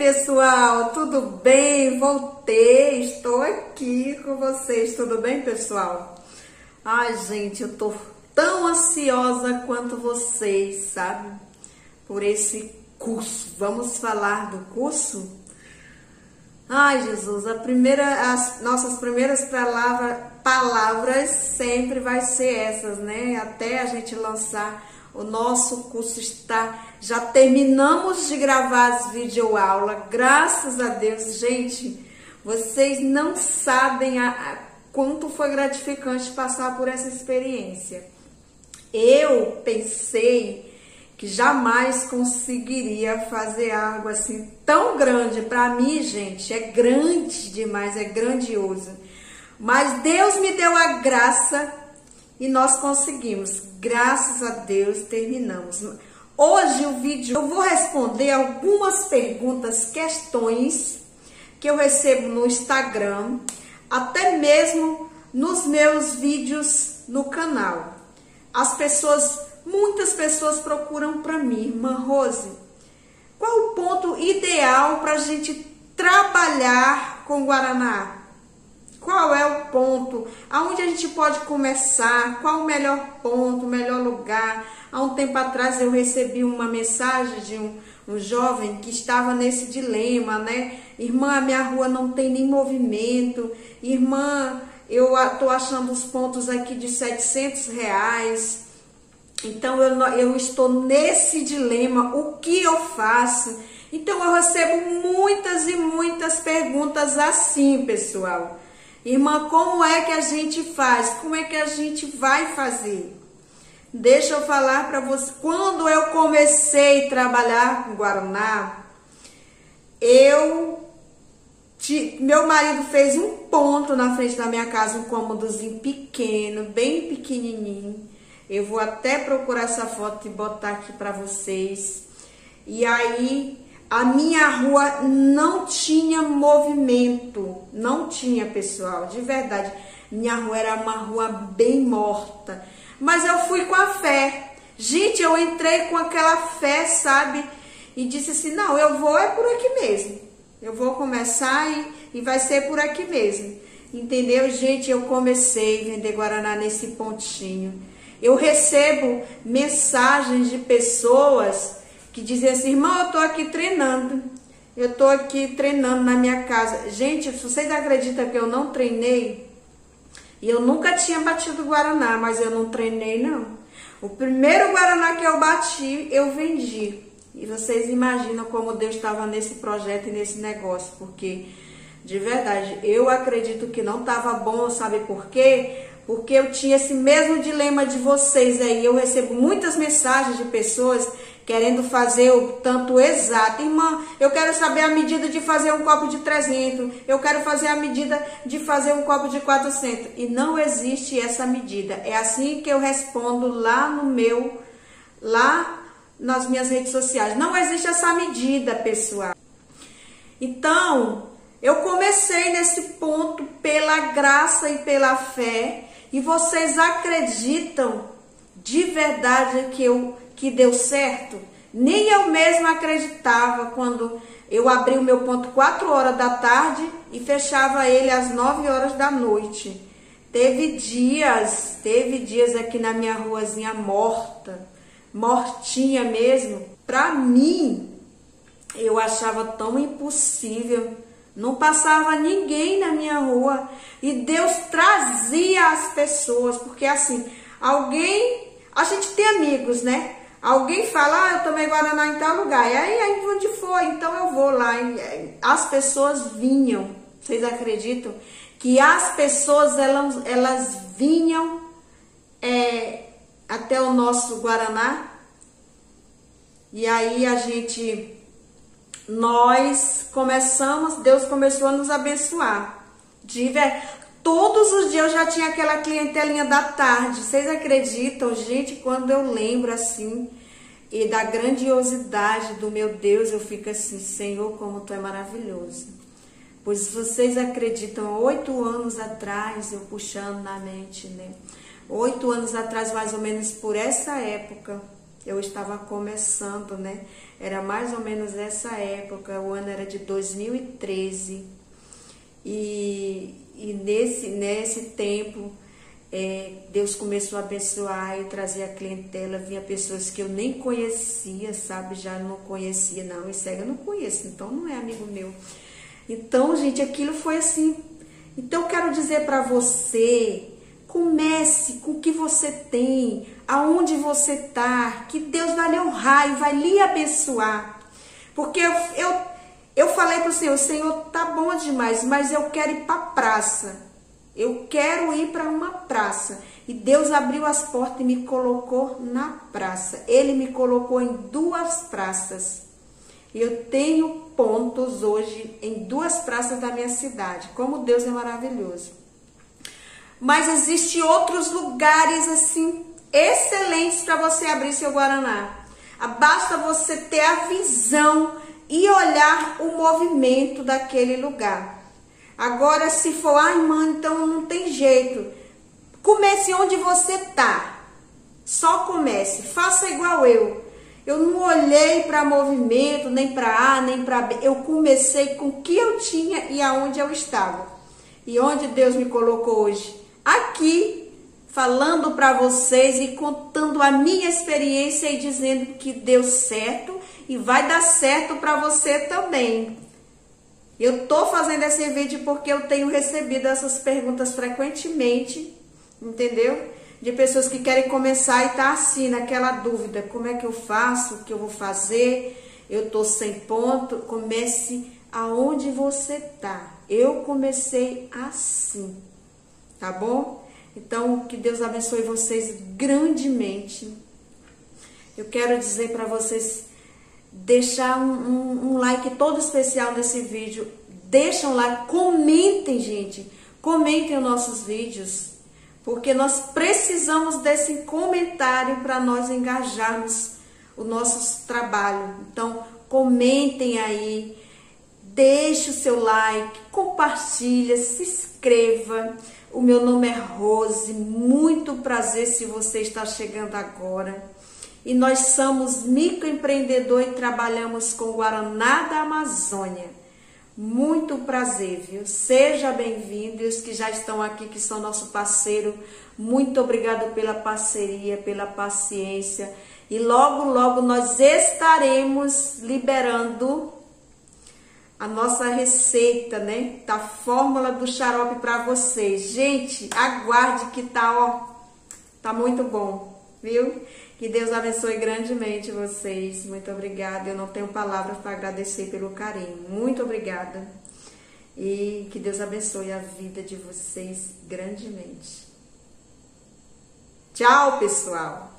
pessoal, tudo bem? Voltei, estou aqui com vocês, tudo bem, pessoal? Ai, gente, eu tô tão ansiosa quanto vocês, sabe? Por esse curso. Vamos falar do curso? Ai, Jesus, as nossas primeiras palavras sempre vai ser essas, né? Até a gente lançar o nosso curso já terminamos de gravar as videoaulas, graças a Deus, gente, vocês não sabem quanto foi gratificante passar por essa experiência. Eu pensei que jamais conseguiria fazer algo assim tão grande. Para mim, gente, é grande demais, é grandioso. Mas Deus me deu a graça e nós conseguimos. Graças a Deus, terminamos. Hoje o vídeo eu vou responder algumas perguntas, questões que eu recebo no Instagram, até mesmo nos meus vídeos no canal. Muitas pessoas procuram para mim, irmã Rose, qual o ponto ideal para a gente trabalhar com Guaraná? Qual é o ponto? Aonde a gente pode começar? Qual o melhor ponto, o melhor lugar? Há um tempo atrás eu recebi uma mensagem de um jovem que estava nesse dilema, né? Irmã, a minha rua não tem nem movimento. Irmã, eu estou achando os pontos aqui de R$700. Então eu estou nesse dilema. O que eu faço? Então eu recebo muitas e muitas perguntas assim, pessoal. Irmã, como é que a gente faz? Como é que a gente vai fazer? Deixa eu falar para você. Quando eu comecei a trabalhar com Guaraná, meu marido fez um ponto na frente da minha casa, um cômodozinho pequeno, bem pequenininho. Eu vou até procurar essa foto e botar aqui para vocês. E aí, a minha rua não tinha movimento, não tinha, pessoal, de verdade. Minha rua era uma rua bem morta, mas eu fui com a fé. Gente, eu entrei com aquela fé, sabe? E disse assim, não, eu vou é por aqui mesmo. Eu vou começar e vai ser por aqui mesmo. Entendeu, gente? Eu comecei a vender Guaraná nesse pontinho. Eu recebo mensagens de pessoas que dizem assim, irmão, eu tô aqui treinando. Eu tô aqui treinando na minha casa. Gente, se vocês acreditam que eu não treinei? E eu nunca tinha batido Guaraná, mas eu não treinei, não. O primeiro Guaraná que eu bati, eu vendi. E vocês imaginam como Deus estava nesse projeto e nesse negócio. Porque, de verdade, eu acredito que não estava bom, sabe por quê? Porque eu tinha esse mesmo dilema de vocês aí. Eu recebo muitas mensagens de pessoas querendo fazer o tanto exato. Irmã, eu quero saber a medida de fazer um copo de 300. Eu quero fazer a medida de fazer um copo de 400. E não existe essa medida. É assim que eu respondo lá nas minhas redes sociais. Não existe essa medida, pessoal. Então, eu comecei nesse ponto pela graça e pela fé. E vocês acreditam de verdade que deu certo? Nem eu mesma acreditava quando eu abri o meu ponto 4 horas da tarde e fechava ele às 9 horas da noite. Teve dias aqui na minha ruazinha mortinha mesmo. Pra mim, eu achava tão impossível. Não passava ninguém na minha rua. E Deus trazia as pessoas. Porque assim, a gente tem amigos, né? Alguém fala, eu tomei Guaraná em tal lugar. E aí onde foi? Então eu vou lá. As pessoas vinham. Vocês acreditam? Que as pessoas, elas vinham até o nosso Guaraná. E aí Deus começou a nos abençoar. Todos os dias eu já tinha aquela clientelinha da tarde. Vocês acreditam, gente? Quando eu lembro assim e da grandiosidade do meu Deus, eu fico assim, Senhor, como Tu é maravilhoso. Pois vocês acreditam, 8 anos atrás, eu puxando na mente, né? 8 anos atrás, mais ou menos por essa época, Eu estava começando, né? Era mais ou menos essa época, o ano era de 2013. E nesse tempo, Deus começou a abençoar e trazer a clientela. Vinha pessoas que eu nem conhecia, sabe? Já não conhecia, não. Isso aí eu não conheço, então não é amigo meu. Então, gente, aquilo foi assim. Então, eu quero dizer para você, comece com o que você tem, aonde você tá, que Deus vai lhe honrar e vai lhe abençoar. Porque eu falei para o Senhor, tá bom demais, mas eu quero ir para a praça. Eu quero ir para uma praça. E Deus abriu as portas e me colocou na praça. Ele me colocou em 2 praças. E eu tenho pontos hoje em 2 praças da minha cidade. Como Deus é maravilhoso. Mas existem outros lugares assim excelentes para você abrir seu Guaraná. Basta você ter a visão e olhar o movimento daquele lugar. Agora, se for, ai, mano, então não tem jeito. Comece onde você tá. Só comece. Faça igual eu. Eu não olhei para movimento, nem para A, nem para B. Eu comecei com o que eu tinha e aonde eu estava. E onde Deus me colocou hoje? Aqui, falando para vocês e contando a minha experiência e dizendo que deu certo e vai dar certo para você também. Eu tô fazendo esse vídeo porque eu tenho recebido essas perguntas frequentemente, entendeu? De pessoas que querem começar e tá assim, naquela dúvida, como é que eu faço, o que eu vou fazer, eu tô sem ponto. Comece aonde você tá. Eu comecei assim, tá bom? Então, que Deus abençoe vocês grandemente. Eu quero dizer para vocês, deixar um like todo especial nesse vídeo. Deixa um like, comentem, gente. Comentem os nossos vídeos, porque nós precisamos desse comentário para nós engajarmos o nosso trabalho. Então, comentem aí, deixe o seu like, compartilha, se inscreva. O meu nome é Rose, muito prazer se você está chegando agora. E nós somos microempreendedor e trabalhamos com Guaraná da Amazônia. Muito prazer, viu? Seja bem-vindo. E os que já estão aqui, que são nosso parceiro, muito obrigado pela parceria, pela paciência. E logo, logo nós estaremos liberando a nossa receita, né? Da fórmula do xarope para vocês. Gente, aguarde que tá, ó, tá muito bom, viu? Que Deus abençoe grandemente vocês. Muito obrigada. Eu não tenho palavras para agradecer pelo carinho. Muito obrigada. E que Deus abençoe a vida de vocês grandemente. Tchau, pessoal.